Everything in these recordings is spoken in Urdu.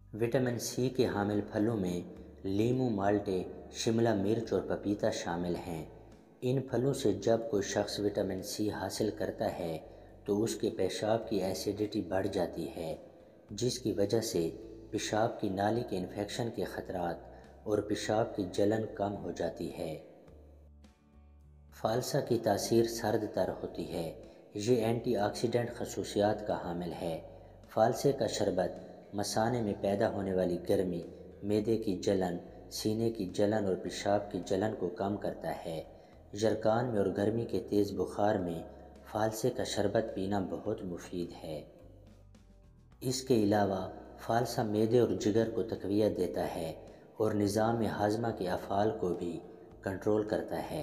وٹامن سی کے حامل پھلوں میں لیمو، مالٹے، شملہ مرچ اور پپیتا شامل ہیں۔ ان پھلوں سے جب کوئی شخص وٹامن سی حاصل کرتا ہے تو اس کے پیشاب کی ایسیڈیٹی بڑھ جاتی ہے، جس کی وجہ سے پیشاب کی نالی کے انفیکشن کے خطرات اور پیشاب کی جلن کم ہو جاتی ہے۔ فالسا کی تاثیر سرد تر ہوتی ہے۔ یہ اینٹی آکسیڈنٹ خصوصیات کا حامل ہے۔ فالسے کا شربت مثانے میں پیدا ہونے والی گرمی، معدے کی جلن، سینے کی جلن اور پیشاب کی جلن کو کم کرتا ہے۔ یرقان میں اور گرمی کے تیز بخار میں فالسے کا شربت پینا بہت مفید ہے۔ اس کے علاوہ فالسا معدے اور جگر کو تقویت دیتا ہے اور نظام ہاضمہ کے افعال کو بھی کنٹرول کرتا ہے۔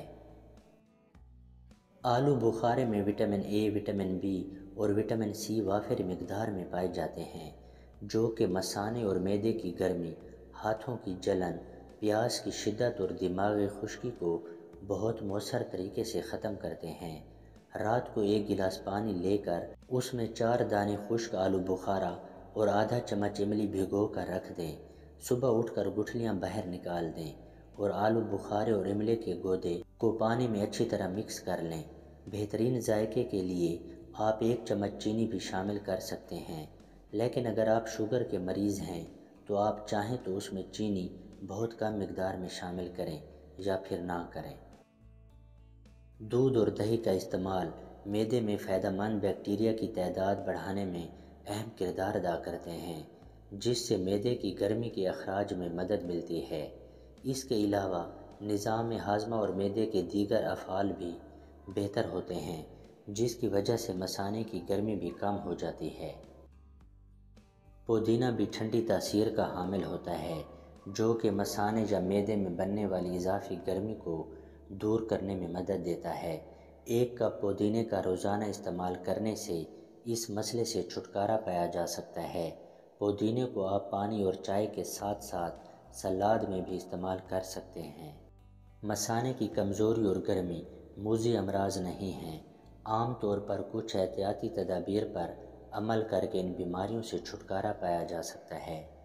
آلو بخارے میں وٹامن اے، وٹامن بی اور وٹامن سی وافر مقدار میں پائے جاتے ہیں، جو کہ مثانے اور معدے کی گرمی، ہاتھوں کی جلن، پیاس کی شدت اور دماغی خشکی کو بہت مؤثر طریقے سے ختم کرتے ہیں۔ رات کو ایک گلاس پانی لے کر اس میں 4 دانے خشک آلو بخارا اور آدھا چمچ املی بھگو کر رکھ دیں۔ صبح اٹھ کر گٹھلیاں باہر نکال دیں اور آلو بخارے اور املی کے گودے کو پانی میں اچھی طرح مکس کر لیں۔ بہترین ذائقے کے لیے آپ 1 چمچ چینی بھی شامل کر سکتے ہیں، لیکن اگر آپ شوگر کے مریض ہیں تو آپ چاہیں تو اس میں چینی بہت کم مقدار میں شامل کریں یا پھر نہ کریں۔ دودھ اور دہی کا استعمال معدے میں فائدہ مند بیکٹیریا کی تعداد بڑھانے میں اہم کردار ادا کرتے ہیں، جس سے معدے کی گرمی کے اخراج میں مدد ملتی ہے۔ اس کے علاوہ نظام ہاضمہ اور معدے کے دیگر افعال بھی بہتر ہوتے ہیں، جس کی وجہ سے مثانے کی گرمی بھی کم ہو جاتی ہے۔ پودینہ بھی ٹھنڈی تاثیر کا حامل ہوتا ہے، جو کہ مثانے یا معدے میں بننے والی اضافی گرمی کو دور کرنے میں مدد دیتا ہے۔ 1 کپ پودینے کا روزانہ استعمال کرنے سے اس مسئلے سے چھٹکارا پایا جا سکتا ہے۔ پودینے کو آپ پانی اور چائے کے ساتھ ساتھ سلاد میں بھی استعمال کر سکتے ہیں۔ مثانے کی کمزوری اور گرمی موذی امراض نہیں ہیں۔ عام طور پر کچھ احتیاطی تدابیر پر عمل کر کے ان بیماریوں سے چھٹکارا پایا جا سکتا ہے۔